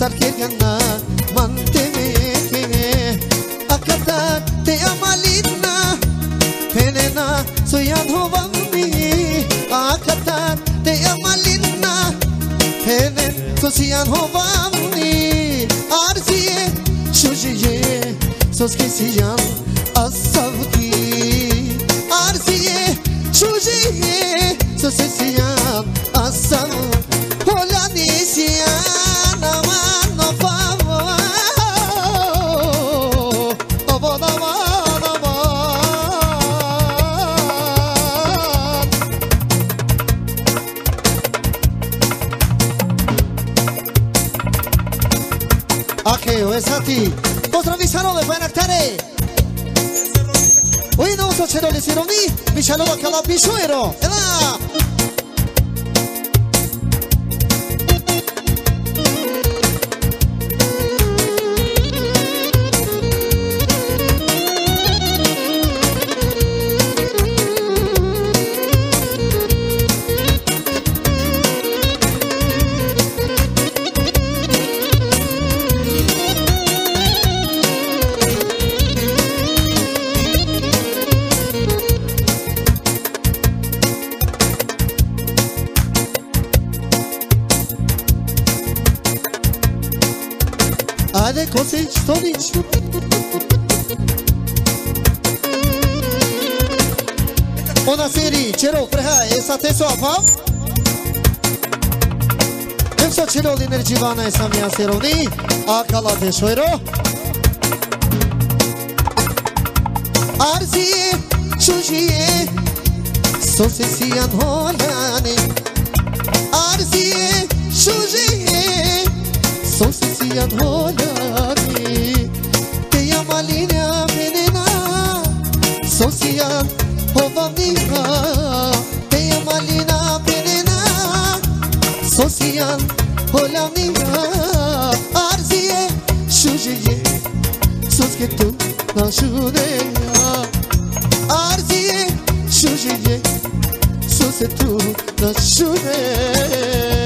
sarkegana manteme akata te amalina penena soyan hovami akata te amalina penen sosiyan hovami arziye shujiye soskesiyan asavki arziye shujiye soskesiyan asav holanisiyan aman no favor aman aman aman Akeo esati pozdrowi Sarowe Fanaktare Oi no so chero le sironi mi saludo kala bishuero ela Hadi Kosic, Stonic Ona seri, Cero, Preha, esa teso apa Temso Cero Linerjivana esa mia seroni Akala de Shoiro Arziye, Shujiye Sosisiyan holani Arziye, Shujiye Sosisiyan holani Te yamalina menena Sosiyan hovamniha Te yamalina menena Sosiyan holamniha Arziye shujiye Sosketu nashuneya Arziye shujiye Sosetu nashuneya